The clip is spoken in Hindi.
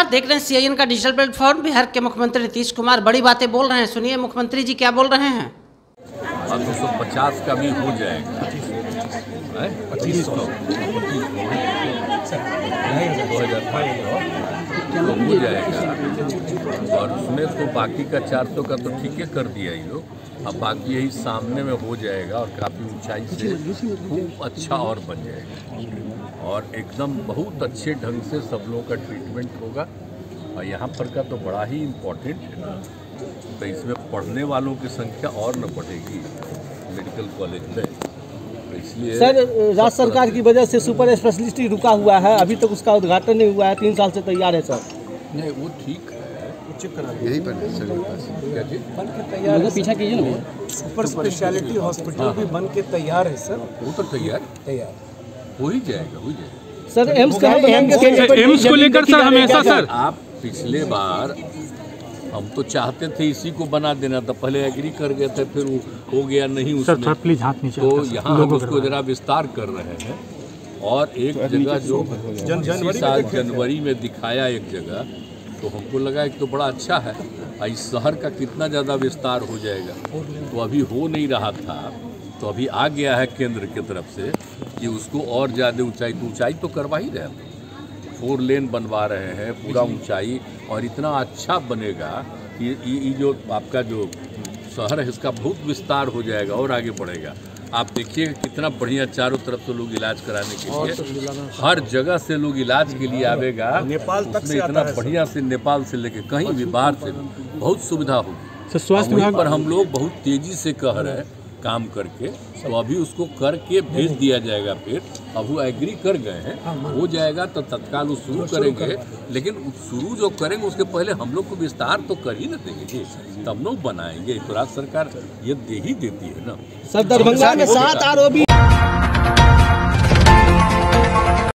देख रहे हैं सीआईएन का डिजिटल प्लेटफॉर्म। बिहार के मुख्यमंत्री नीतीश कुमार बड़ी बातें बोल रहे हैं, सुनिए मुख्यमंत्री जी क्या बोल रहे हैं। 250 का भी हो जाएगा, 2500 हो जाएगा। और उसमें तो बाकी का 400 का तो ठीक है कर दिया ये लोग, अब बाकी यही सामने में हो जाएगा और काफ़ी ऊंचाई से खूब अच्छा और बन जाएगा और एकदम बहुत अच्छे ढंग से सब लोगों का ट्रीटमेंट होगा। और यहाँ पर का तो बड़ा ही इम्पोर्टेंट है ना, तो इसमें पढ़ने वालों की संख्या और न बढ़ेगी मेडिकल कॉलेज में, तो इसलिए सर राज्य सरकार की वजह से सुपर स्पेशलिटी रुका हुआ है, अभी तक उसका उद्घाटन नहीं हुआ है, 3 साल से तैयार है सर। नहीं वो ठीक है, यही पर क्या जी बन के तैयार है, पीछा कीजिए ना। सुपर स्पेशलिटी हॉस्पिटल भी बन के तैयार है सर। वो तो तैयार हो ही जाएगा, सर एम्स का एम्स को लेकर सर हमेशा सर आप पिछले बार हम तो चाहते थे इसी को बना देना था, पहले एग्री कर गए थे, फिर वो हो गया नहीं उसमें, प्लीज हाथ नीचे। तो यहाँ हम उसको जरा विस्तार कर रहे हैं और एक जगह जो इसी साल जनवरी में दिखाया एक जगह, तो हमको लगा एक तो बड़ा अच्छा है, इस शहर का कितना ज़्यादा विस्तार हो जाएगा, तो अभी हो नहीं रहा था, तो अभी आ गया है केंद्र की तरफ से कि उसको और ज़्यादा ऊंचाई तो करवा ही रहे हैं, 4 लेन बनवा रहे हैं पूरा ऊंचाई, और इतना अच्छा बनेगा कि ये जो आपका जो शहर है इसका बहुत विस्तार हो जाएगा और आगे बढ़ेगा। आप देखिए कितना बढ़िया चारों तरफ से लोग इलाज कराने के लिए, हर जगह से लोग इलाज के लिए आवेगा, नेपाल तक से इतना बढ़िया से नेपाल से लेके कहीं भी बाहर से बहुत सुविधा होगी। स्वास्थ्य विभाग पर हम लोग बहुत तेजी से कह रहे हैं काम करके, तो अभी उसको करके भेज दिया जाएगा, फिर अब वो एग्री कर गए हैं, हो जाएगा तो तत्काल वो शुरू करेंगे, लेकिन शुरू जो करेंगे उसके पहले हम लोग को विस्तार तो कर ही न देंगे, तब लोग बनाएंगे, तो राज्य सरकार ये दे ही देती है ना। सर दरभंगा में 7 आरओबी